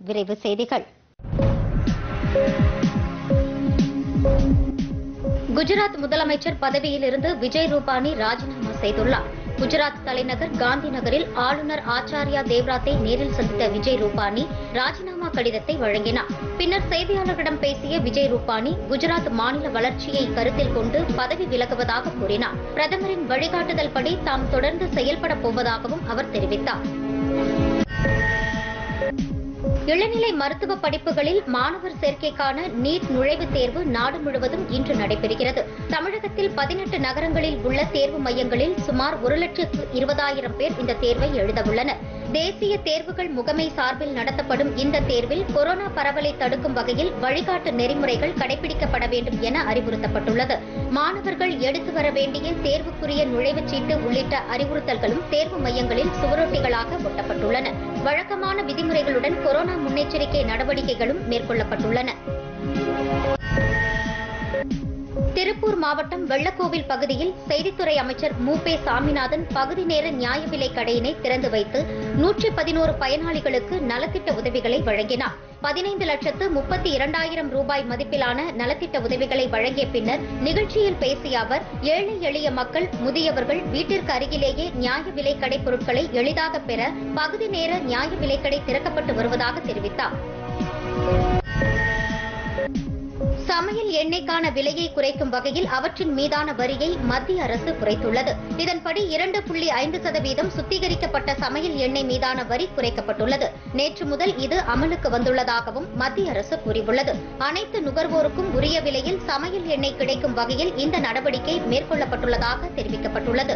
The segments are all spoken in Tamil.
விரைவு செய்திகள். குஜராத் முதலமைச்சர் பதவியிலிருந்து விஜய் ரூபானி ராஜினாமா செய்துள்ளார். குஜராத் தலைநகர் காந்தி நகரில் ஆளுநர் ஆச்சாரியா தேவ்ராத்தை நேரில் சந்தித்த விஜய் ரூபானி ராஜினாமா கடிதத்தை வழங்கினார். பின்னர் செய்தியாளர்களிடம் பேசிய விஜய் ரூபானி குஜராத் மாநில வளர்ச்சியை கருத்தில் கொண்டு பதவி விலகுவதாக கூறினார். பிரதமரின் வழிகாட்டுதல் படி தாம் தொடர்ந்து செயல்படப் போவதாகவும் அவர் தெரிவித்தார். இளநிலை மருத்துவ படிப்புகளில் மாணவர் சேர்க்கைக்கான நீட் நுழைவுத் தேர்வு நாடு முழுவதும் இன்று நடைபெறுகிறது. தமிழகத்தில் 18 நகரங்களில் உள்ள தேர்வு மையங்களில் சுமார் 1,20,000 பேர் இந்த தேர்வை எழுதவுள்ளனர். தேசிய தேர்வுகள் முகமை சார்பில் நடத்தப்படும் இந்த தேர்வில் கொரோனா பரவலை தடுக்கும் வகையில் வழிகாட்டு நெறிமுறைகள் கடைபிடிக்கப்பட வேண்டும் என அறிவுறுத்தப்பட்டுள்ளது. மாணவர்கள் எடுத்து வர வேண்டிய தேர்வுக்குரிய நுழைவுச் சீட்டு உள்ளிட்ட அறிவுறுத்தல்களும் தேர்வு மையங்களில் சுவரொட்டிகளாக ஒட்டப்பட்டுள்ளன. வழக்கமான விதிமுறைகளுடன் கொரோனா முன்னெச்சரிக்கை நடவடிக்கைகளும் மேற்கொள்ளப்பட்டுள்ளன. திருப்பூர் மாவட்டம் வெள்ளக்கோவில் பகுதியில் செய்தித்துறை அமைச்சர் மூபே சாமிநாதன் பகுதி நேர நியாய விலைக் கடையினை திறந்து வைத்து 111 பயனாளிகளுக்கு நலத்திட்ட உதவிகளை வழங்கினார். 15,32,000 ரூபாய் மதிப்பிலான நலத்திட்ட உதவிகளை வழங்கிய பின்னர் நிகழ்ச்சியில் பேசிய அவர், ஏழை எளிய மக்கள், முதியவர்கள் வீட்டிற்கு அருகிலேயே நியாய விலைக் கடை பொருட்களை எளிதாக பெற பகுதி நேர நியாய விலைக் கடை திறக்கப்பட்டு வருவதாக தெரிவித்தார். சமையல் எண்ணெய்க்கான விலையை குறைக்கும் வகையில் அவற்றின் மீதான வரியை மத்திய அரசு குறைத்துள்ளது. இதன்படி 2.5% சுத்திகரிக்கப்பட்ட சமையல் எண்ணெய் மீதான வரி குறைக்கப்பட்டுள்ளது. நேற்று முதல் இது அமலுக்கு வந்துள்ளதாகவும் மத்திய அரசு கூறியுள்ளது. அனைத்து நுகர்வோருக்கும் உரிய விலையில் சமையல் எண்ணெய் கிடைக்கும் வகையில் இந்த நடவடிக்கை மேற்கொள்ளப்பட்டுள்ளதாக தெரிவிக்கப்பட்டுள்ளது.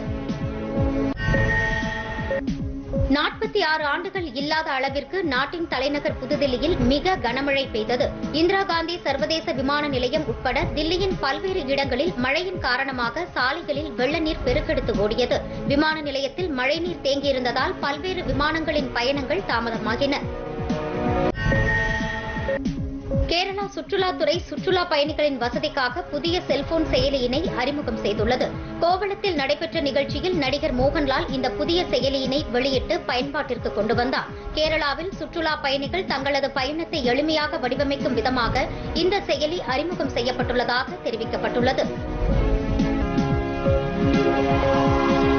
46 ஆண்டுகள் இல்லாத அளவிற்கு நாட்டின் தலைநகர் புதுதில்லியில் மிக கனமழை பெய்தது. இந்திரா காந்தி சர்வதேச விமான நிலையம் உட்பட தில்லியின் பல்வேறு இடங்களில் மழையின் காரணமாக சாலைகளில் வெள்ள நீர் பெருக்கெடுத்து ஓடியது. விமான நிலையத்தில் மழைநீர் தேங்கியிருந்ததால் பல்வேறு விமானங்களின் பயணங்கள் தாமதமாகின. கேரளா சுற்றுலாத்துறை சுற்றுலா பயணிகளின் வசதிக்காக புதிய செல்போன் செயலியினை அறிமுகம் செய்துள்ளது. கோவளத்தில் நடைபெற்ற நிகழ்ச்சியில் நடிகர் மோகன்லால் இந்த புதிய செயலியினை வெளியிட்டு பயன்பாட்டிற்கு கொண்டு வந்தார். கேரளாவில் சுற்றுலா பயணிகள் தங்களது பயணத்தை எளிமையாக வடிவமைக்கும் விதமாக இந்த செயலி அறிமுகம் செய்யப்பட்டுள்ளதாக தெரிவிக்கப்பட்டுள்ளது.